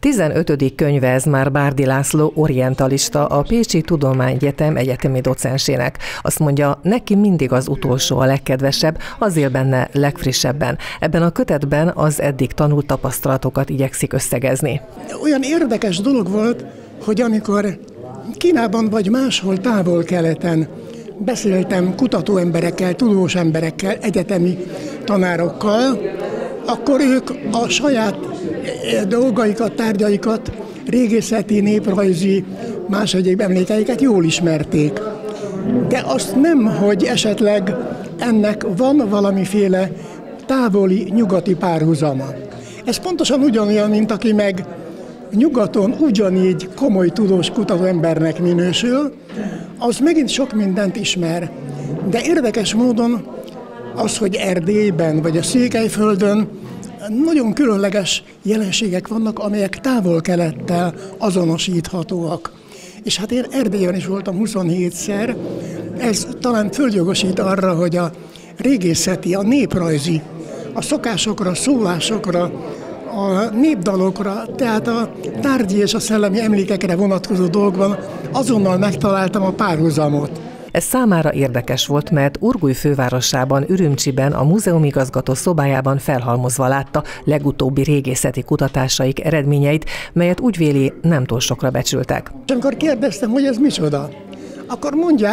15. könyve ez már Bárdi László orientalista, a Pécsi Tudományegyetem egyetemi docensének. Azt mondja, neki mindig az utolsó a legkedvesebb, az él benne legfrissebben. Ebben a kötetben az eddig tanult tapasztalatokat igyekszik összegezni. Olyan érdekes dolog volt, hogy amikor Kínában vagy máshol távol-keleten beszéltem kutatóemberekkel, tudós emberekkel, egyetemi tanárokkal, akkor ők a saját dolgaikat, tárgyaikat, régészeti, néprajzi, más egyéb emlékeiket jól ismerték. De azt nem, hogy esetleg ennek van valamiféle távoli nyugati párhuzama. Ez pontosan ugyanolyan, mint aki meg nyugaton ugyanígy komoly tudós kutató embernek minősül, az megint sok mindent ismer. De érdekes módon az, hogy Erdélyben vagy a Székelyföldön nagyon különleges jelenségek vannak, amelyek távol-kelettel azonosíthatóak. És hát én Erdélyen is voltam 27-szer, ez talán földjogosít arra, hogy a régészeti, a néprajzi, a szokásokra, szólásokra, a népdalokra, tehát a tárgyi és a szellemi emlékekre vonatkozó dolgokban azonnal megtaláltam a párhuzamot. Ez számára érdekes volt, mert Urguj fővárosában, Ürümcsiben, a múzeumigazgató szobájában felhalmozva látta legutóbbi régészeti kutatásaik eredményeit, melyet úgy véli, nem túl sokra becsültek. És amikor kérdeztem, hogy ez micsoda, akkor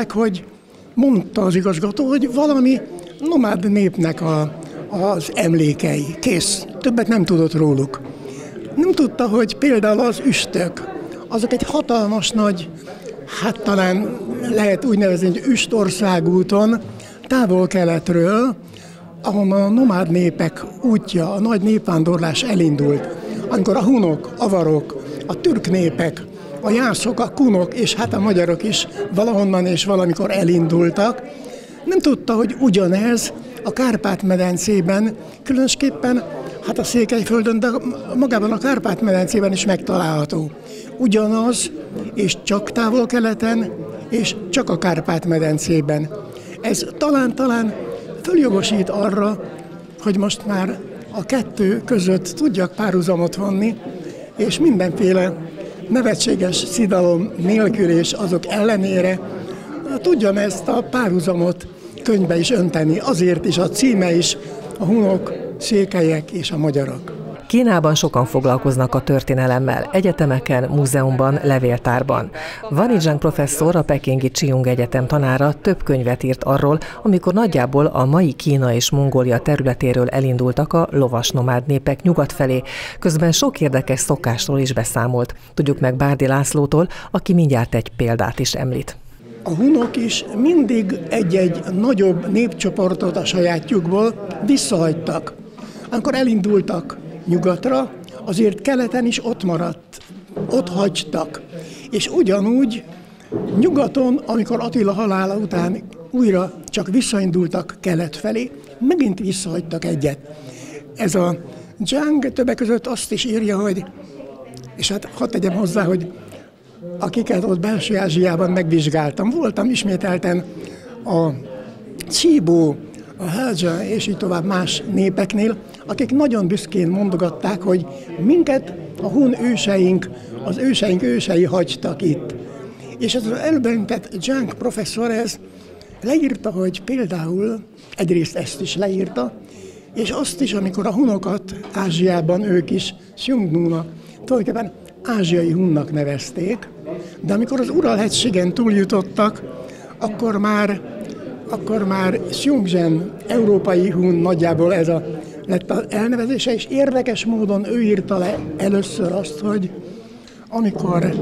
mondta az igazgató, hogy valami nomád népnek az emlékei. Kész. Többet nem tudott róluk. Nem tudta, hogy például az üstök, azok egy hatalmas nagy, hát talán lehet úgy nevezni, hogy üstországúton, távol-keletről, ahonnan a nomád népek útja, a nagy népvándorlás elindult. Amikor a hunok, avarok, a türk népek, a jászok, a kunok és hát a magyarok is valahonnan és valamikor elindultak, nem tudta, hogy ugyanez a Kárpát-medencében, különösképpen hát a Székelyföldön, de magában a Kárpát-medencében is megtalálható. Ugyanaz, és csak távol-keleten, és csak a Kárpát-medencében. Ez talán följogosít arra, hogy most már a kettő között tudjak párhuzamot vonni, és mindenféle nevetséges szidalom nélkül és azok ellenére tudjam ezt a párhuzamot könyvbe is önteni. Azért is a címe is a hunok, székelyek és a magyarok. Kínában sokan foglalkoznak a történelemmel, egyetemeken, múzeumban, levéltárban. Wani Zhang professzor, a pekingi Csiung Egyetem tanára több könyvet írt arról, amikor nagyjából a mai Kína és Mongólia területéről elindultak a lovas nomád népek nyugat felé, közben sok érdekes szokásról is beszámolt. Tudjuk meg Bárdi Lászlótól, aki mindjárt egy példát is említ. A hunok is mindig egy-egy nagyobb népcsoportot a sajátjukból visszahagytak. Amikor elindultak nyugatra, azért keleten is ott maradt, ott hagytak. És ugyanúgy nyugaton, amikor Attila halála után újra csak visszaindultak kelet felé, megint visszahagytak egyet. Ez a Zhang többek között azt is írja, hogy, és hát hadd tegyem hozzá, hogy akiket ott Belső-Ázsiában megvizsgáltam, voltam ismételten a Csíbó, a Heldzsa és így tovább más népeknél, akik nagyon büszkén mondogatták, hogy minket a hun őseink, az őseink ősei hagytak itt. És ez az előbb említett Zhang professzor ez leírta, hogy például egyrészt ezt is leírta, és azt is, amikor a hunokat Ázsiában ők is Xiongnu-nak, tulajdonképpen ázsiai hunnak nevezték, de amikor az Ural-hegységen túljutottak, akkor már Xiongzhen, európai hun, nagyjából ez lett az elnevezése, és érdekes módon ő írta le először azt, hogy amikor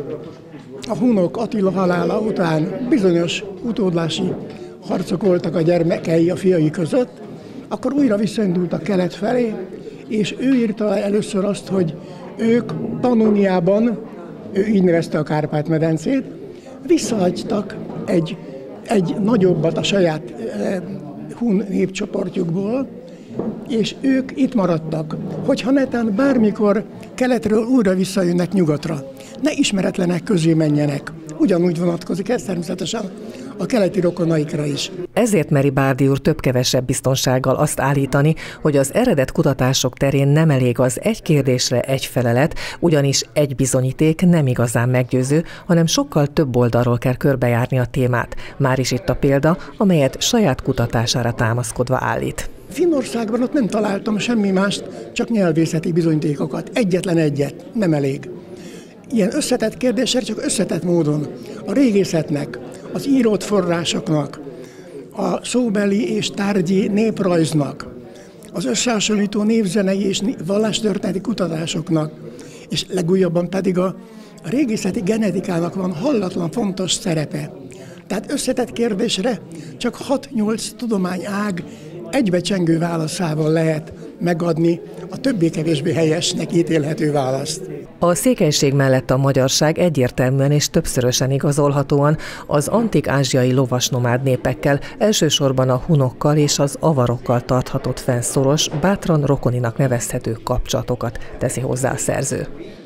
a hunok Attila halála után bizonyos utódlási harcok voltak a gyermekei, a fiai között, akkor újra visszaindultak kelet felé, és ő írta le először azt, hogy ők Pannoniában, ő így nevezte a Kárpát-medencét, visszahagytak egy nagyobbat a saját hun népcsoportjukból, és ők itt maradtak. Hogyha netán bármikor keletről újra visszajönnek nyugatra, ne ismeretlenek közé menjenek. Ugyanúgy vonatkozik ez természetesen a keleti rokonaikra is. Ezért meri Bárdi úr több-kevesebb biztonsággal azt állítani, hogy az eredet kutatások terén nem elég az egy kérdésre egy felelet, ugyanis egy bizonyíték nem igazán meggyőző, hanem sokkal több oldalról kell körbejárni a témát. Már is itt a példa, amelyet saját kutatására támaszkodva állít. Finnországban ott nem találtam semmi mást, csak nyelvészeti bizonyítékokat. Egyetlen egyet, nem elég. Ilyen összetett kérdések csak összetett módon a régészetnek, az írott forrásoknak, a szóbeli és tárgyi néprajznak, az összehasonlító névzenei és vallástörténeti kutatásoknak, és legújabban pedig a régészeti genetikának van hallatlan fontos szerepe. Tehát összetett kérdésre csak 6-8 tudományág egybecsengő válaszával lehet megadni a többé-kevésbé helyesnek ítélhető választ. A székelység mellett a magyarság egyértelműen és többszörösen igazolhatóan az antik ázsiai lovasnomád népekkel, elsősorban a hunokkal és az avarokkal tarthatott fenn szoros, bátran rokoninak nevezhető kapcsolatokat teszi hozzá a szerző.